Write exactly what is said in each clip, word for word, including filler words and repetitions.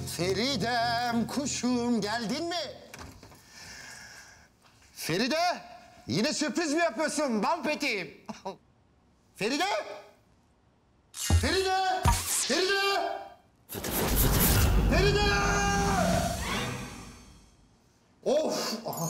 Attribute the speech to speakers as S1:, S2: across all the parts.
S1: Feridem kuşum geldin mi? Feride yine sürpriz mi yapıyorsun bal peteğim? Feride! Feride! Feride! Feride! Of! Aha.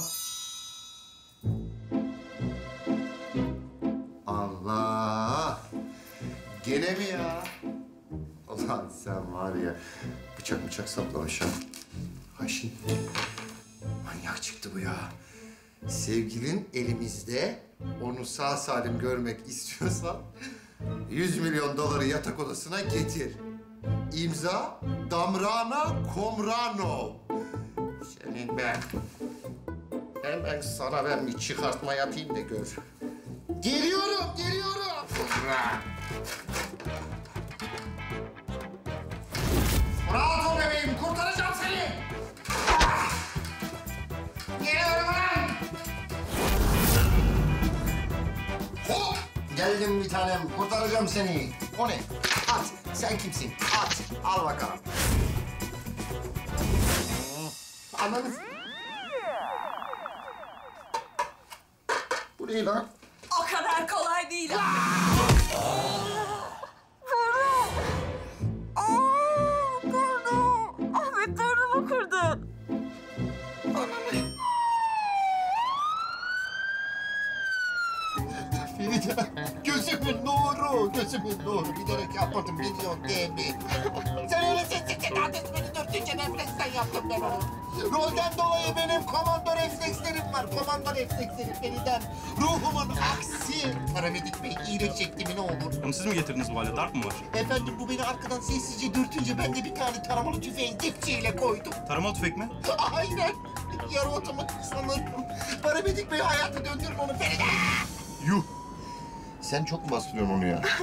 S1: Allah! Gene mi ya? Ulan sen var ya, bıçak bıçak saplamış ha. Haşin. Manyak çıktı bu ya. Sevgilin elimizde, onu sağ salim görmek istiyorsan... ...yüz milyon doları yatak odasına getir. İmza Damrana Komrano. Senin ben... Hemen sana ben bir çıkartma yapayım da gör. Geliyorum, geliyorum. Bravo bebeğim, kurtaracağım seni. Geliyorum lan. Hop! Geldim bir tanem, kurtaracağım seni. O ne? At, sen kimsin? At, al bakalım. Anladın mı? Bu ne lan?
S2: O kadar kolay değil. Ahmet dördümü kırdı.
S1: Feride, gözümün nuru, gözümün nuru. Bilerek yapmadım, biliyorsun değil mi? Sen öyle sessizce adres beni dürtünce refleksten yaptım ben onu. Rolden dolayı benim komando reflekslerim var. Komando reflekslerim Feridem. Ruhumun aksi. Paramedik Bey, iyileşecekti mi ne olur?
S3: Onu siz mi getirdiniz bu hale? Darp mı var?
S1: Efendim bu beni arkadan sessizce dürtünce ben de bir tane taramalı tüfeğin dipçiyle koydum.
S3: Taramalı tüfek mi?
S1: Aynen. Yarı otomatik sanırım. Paramedik Bey hayata döndürün onu Feride.
S3: Yuh!
S1: Sen çok mu bastırıyorsun onu ya?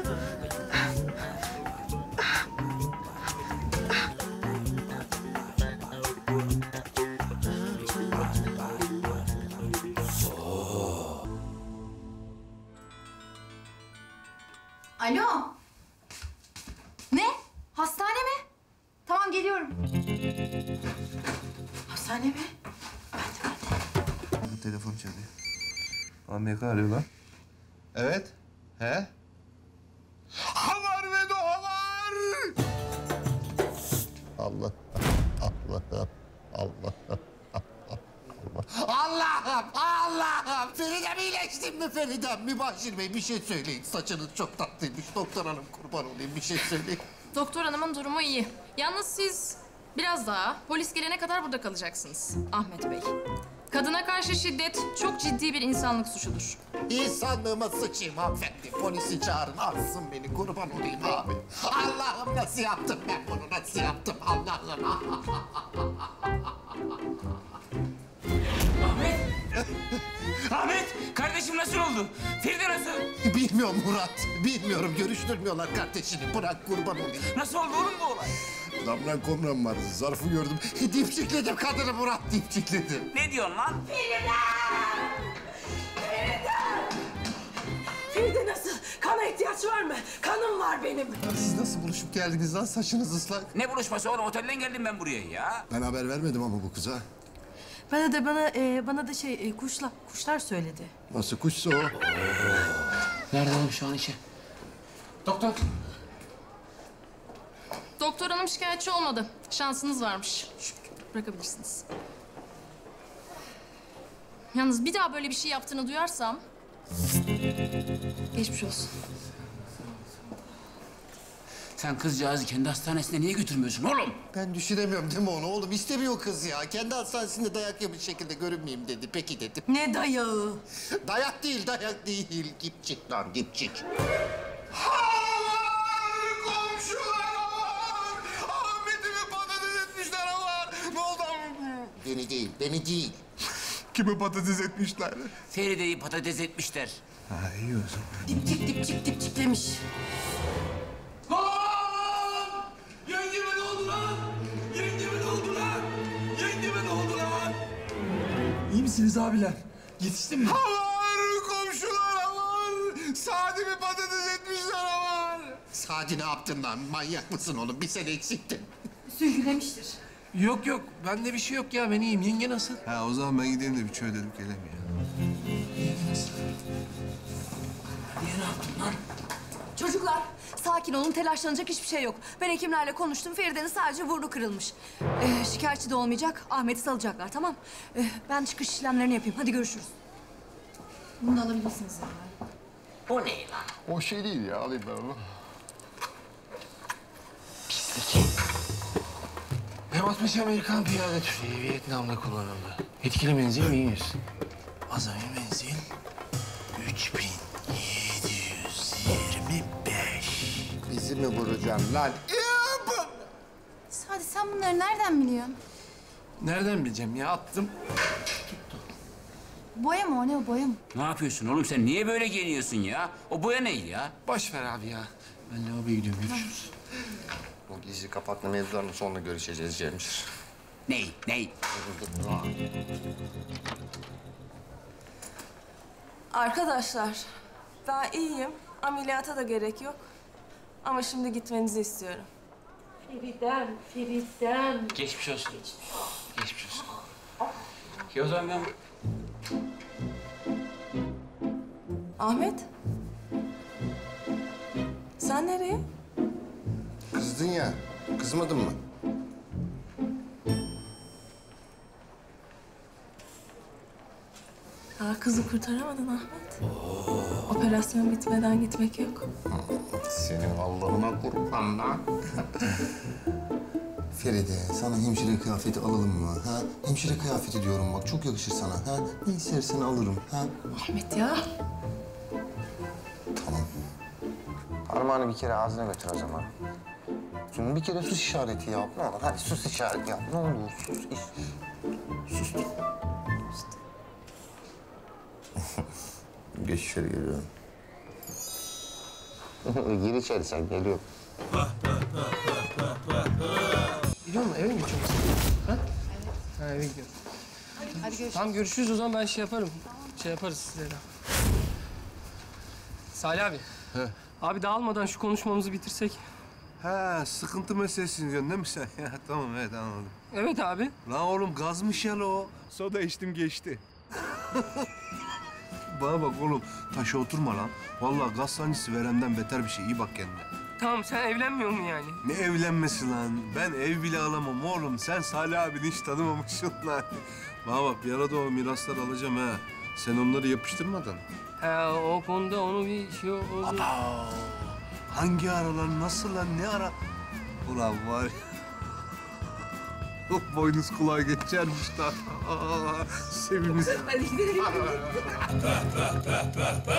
S4: Alo. Ne? Hastane mi? Tamam geliyorum. Hastane mi? Hadi hadi.
S5: Telefon çalıyor. Amerika arıyor lan.
S1: Evet. He? Havar ve havar! Allah, Allah, Allah, Allah'ım, Allah'ım! Feridem iyileştin mi Feridem? Mübaşir Bey bir şey söyleyin. Saçınız çok tatlıymış. Doktor hanım kurban olayım bir şey söyleyin.
S6: Doktor hanımın durumu iyi. Yalnız siz biraz daha polis gelene kadar burada kalacaksınız Ahmet Bey. Kadına karşı şiddet çok ciddi bir insanlık suçudur.
S1: İnsanlığıma sıçayım hanımefendi. Polisi çağırın, alsın beni. Kurban olayım abi. Allah'ım nasıl yaptım ben bunu? Nasıl yaptım Allah'ım?
S7: Ahmet! Ahmet! Kardeşim nasıl oldu? Feride nasıl?
S1: Bilmiyorum Murat. Bilmiyorum. Görüştürmüyorlar kardeşini. Bırak kurban olayım.
S7: Nasıl oldu oğlum bu olay?
S1: Damran komram vardı. Zarfı gördüm. Dipçikledim kadını Murat. Dipçikledim.
S7: Ne diyorsun lan?
S2: Feride nasıl? Kana ihtiyaç var mı? Kanım var benim.
S1: Siz nasıl buluşup geldiniz lan? Saçınız ıslak.
S7: Ne buluşması oğlum? Otelden geldim ben buraya ya.
S1: Ben haber vermedim ama bu kıza.
S2: Bana da bana e, bana da şey e, kuşla kuşlar söyledi.
S1: Nasıl kuşsa o?
S7: Nerede oğlum şu an işe? Doktor.
S6: Doktor hanım şikayetçi olmadı. Şansınız varmış. Bırakabilirsiniz. Yalnız bir daha böyle bir şey yaptığını duyarsam... geçmiş olsun.
S7: Sen kızcağızı kendi hastanesine niye götürmüyorsun oğlum?
S1: Ben düşünemiyorum değil mi onu oğlum? İstemiyor kız ya. Kendi hastanesinde dayak yemiş şekilde görünmeyeyim dedi. Peki dedim.
S2: Ne dayağı?
S1: Dayak değil, dayak değil. Dipçik lan, dipçik. Komşular var! Ahmet'imi patates etmişler var! Ne oldu? Beni değil, beni değil.
S5: Kimi patates etmişler?
S7: Feride'yi patates etmişler.
S5: Ha iyi o zaman.
S2: Dipçik dipçik dipçiklemiş.
S7: Lan! Yengeme ne oldu lan? Yengeme ne oldu lan? Yengeme ne oldu lan?
S8: İyi misiniz abiler? Yetiştim mi?
S1: Var komşular var! Sadi'mi patates etmişler var! Sadi ne yaptın lan? Manyak mısın oğlum? Bir sene eksiktin.
S2: Sürgülemiştir.
S8: Yok yok, bende bir şey yok ya. Ben iyiyim. Yenge nasıl?
S5: Ha o zaman ben gideyim de bir çay dedim geleyim ya.
S8: Niye ne yaptın lan?
S2: Çocuklar sakin olun, telaşlanacak hiçbir şey yok. Ben hekimlerle konuştum. Feride'nin sadece burnu kırılmış. Ee, şikayetçi de olmayacak. Ahmet'i salacaklar, tamam. Ee, ben çıkış işlemlerini yapayım. Hadi görüşürüz.
S4: Bunu da alabilirsiniz ya.
S8: O ne lan?
S1: O şey değil ya, alayım ben onu.
S8: M altmış Amerikan piyade tüfeği Vietnam'da kullanıldı. Etkili menzil bin yüz. Azami menzil üç bin yedi yüz yirmi beş.
S1: Bizi mi vuracaksın lan?
S4: Sadi sen bunları nereden biliyorsun?
S8: Nereden bileceğim ya? Attım.
S4: Boya mı o ne o boya mı?
S9: Ne yapıyorsun oğlum sen? Niye böyle giyiniyorsun ya? O boya neydi ya?
S8: Boş ver abi ya. Ben lavaboya gidiyorum. Görüşürüz.
S1: Bu gizli kapaklı mevzularını sonra görüşeceğiz Cemşir.
S9: Ney? Ney?
S2: Arkadaşlar, ben iyiyim. Ameliyata da gerek yok. Ama şimdi gitmenizi istiyorum.
S10: Feridem, Feridem.
S8: Geçmiş olsun. Geçmiş olsun. Ya o zaman ben...
S2: Ahmet? Sen nereye?
S1: Kızdın ya, kızmadın mı?
S2: Daha kızı kurtaramadın Ahmet. Operasyon bitmeden gitmek yok.
S1: Senin Allah'ına kurban lan. Feride, sana hemşire kıyafeti alalım mı? Ha? Hemşire kıyafeti diyorum bak, çok yakışır sana. Ha? Ne istersen alırım. Ha?
S2: Ahmet ya.
S1: Tamam. Parmağını bir kere ağzına götür o zaman. Şimdi bir kere sus işareti yap. Ne olur? Hadi sus işareti yap. Ne olur sus. İş... Sus. Geç içeri geliyorum. Gir içeri sen, geliyorum.
S8: Gidiyor mu? Eve mi geçiyorsun? Ha? Ha eve gidiyorum.
S4: Hadi görüşürüz.
S8: Tamam görüşürüz o zaman ben şey yaparım. Şey yaparız sizlere. Salih abi.
S5: He.
S8: Abi dağılmadan şu konuşmamızı bitirsek.
S5: Ha sıkıntı meselesini diyorsun değil mi sen? Ya tamam evet anladım.
S8: Evet abi.
S5: Lan oğlum gazmış ya o. Soda içtim geçti. Bana bak oğlum taşa oturma lan. Vallahi gaz sancısı verenden beter bir şey. İyi bak kendine.
S8: Tamam sen evlenmiyor musun yani?
S5: Ne evlenmesi lan? Ben ev bile alamam oğlum. Sen Salih abini hiç tanımamışsın lan. Bana bak bir ara da o miraslar alacağım ha. Sen onları yapıştırmadın.
S8: Ha o konuda onu bir şey oldu.
S5: Aa, hangi aralar, nasıl lan, ne ara? Ulan var ya. Boynuz kulağa geçermiş lan. Aa, sevimiz.
S2: Hadi gidelim.